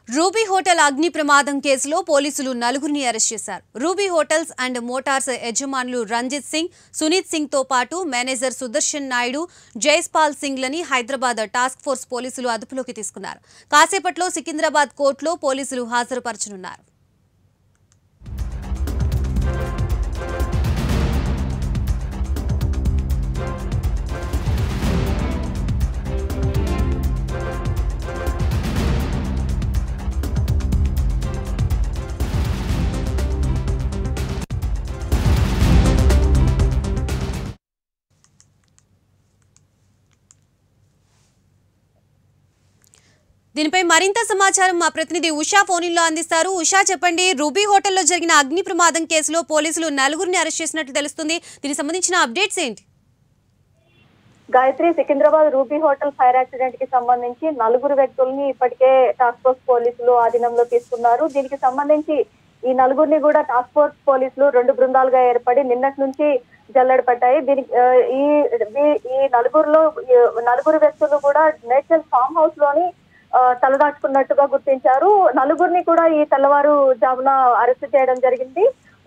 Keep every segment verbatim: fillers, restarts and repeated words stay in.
Ruby hotel అగ్ని ప్రమాదం కేసులో పోలీసులు నలుగురిని అరెస్ట్ చేశారు. రూబీ హోటల్స్ అండ్ మోటార్స్ యజమానులు రంజిత్ సింగ్, సునీత్ సింగ్ తో పాటు మేనేజర్ సుదర్శన్ నాయుడు, జైస్పాల్ సింగ్ లని హైదరాబాద్ టాస్క్ ఫోర్స్ పోలీసులు అదుపులోకి తీసుకున్నారు. కాసేపట్లో సికింద్రాబాద్ కోర్టులో పోలీసులు హాజరుపరచనున్నారు. దీనిపై మరింత సమాచారం మా ప్రతినిధి ఉషా ఫోన్లో అందిస్తారు. ఉషా, చెప్పండి, రూబీ హోటల్లో జరిగిన అగ్ని ప్రమాదం కేసులో పోలీసులు నలుగురిని అరెస్ట్ చేసినట్లు తెలుస్తుంది. దీనికి సంబంధించిన అప్డేట్స్ ఏంటి? Gayatri, Secunderabad Ruby hotel fire accident కి సంబంధించి నలుగురు వ్యక్తుల్ని ఇప్పటికే టాస్క్ ఫోర్స్ పోలీసులు ఆధీనంలో తీసుకున్నారు. దీనికి సంబంధించి ఈ నలుగురిని కూడా టాస్క్ ఫోర్స్ పోలీసులు రెండు బృందాలుగా ఏర్పడి నిన్నటి నుంచి జల్లెడ పట్టాయి. దీనికి ఈ ఈ నలుగురులో నలుగురు వ్యక్తులు కూడా నేషనల్ ఫామ్ హౌస్ లోని తలదాచుకున్నట్టుగా గుర్తించారు. నలుగురిని కూడా ఈ తెల్లవారు జామున అరెస్ట్ చేయడం జరిగింది.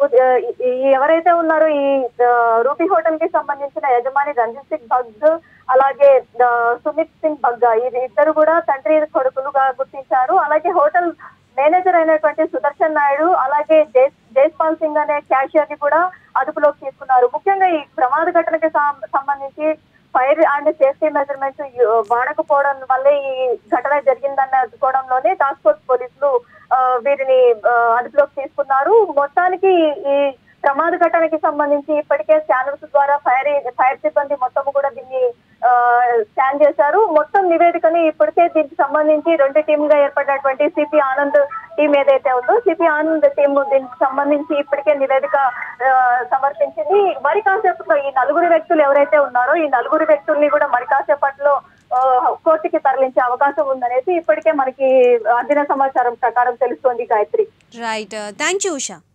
ఎవరైతే ఉన్నారో ఈ రూబీ హోటల్ కి సంబంధించిన యజమాని రంజిత్ సింగ్ భగ్, అలాగే సుమిత్ సింగ్ బగ్గా, ఇది ఇద్దరు కూడా తండ్రి కొడుకులుగా గుర్తించారు. అలాగే హోటల్ మేనేజర్ అయినటువంటి సుదర్శన్ నాయుడు, అలాగే జైస్పాల్ సింగ్ అనే క్యాషియర్ ని కూడా అదుపులోకి తీసుకున్నారు. ముఖ్యంగా ఈ ప్రమాద ఘటనకి సంబంధించి ఫైర్ అండ్ సేఫ్టీ మెజర్మెంట్స్ వాడకపోవడం వల్లే ఈ ఘటన జరిగిందన్న అనుకోవడంలోనే టాస్క్ ఫోర్స్ పోలీసులు వీరిని అదుపులోకి తీసుకున్నారు. మొత్తానికి ఈ ప్రమాద ఘటనకి సంబంధించి ఇప్పటికే స్కానర్స్ ద్వారా ఫైర్ ఫైర్ సిబ్బంది మొత్తం కూడా దీన్ని స్కాన్ చేశారు. మొత్తం నివేదికని ఇప్పటికే దీనికి సంబంధించి రెండు టీమ్ గా ఏర్పడినటువంటి సిపి ఆనంద్ టీం ఏదైతే ఉందో, సిపి ఆనంద్ టీం దీనికి సంబంధించి ఇప్పటికే నివేదిక సమర్పించింది. మరి కాసేపట్లో ఈ నలుగురు వ్యక్తులు ఎవరైతే ఉన్నారో ఈ నలుగురు వ్యక్తుల్ని కూడా మరి కాసేపట్లో కోర్టుకి తరలించే అవకాశం ఉందనేసి ఇప్పటికే మనకి అందిన సమాచారం ప్రకారం తెలుస్తోంది. Gayatri, right, thank you Usha.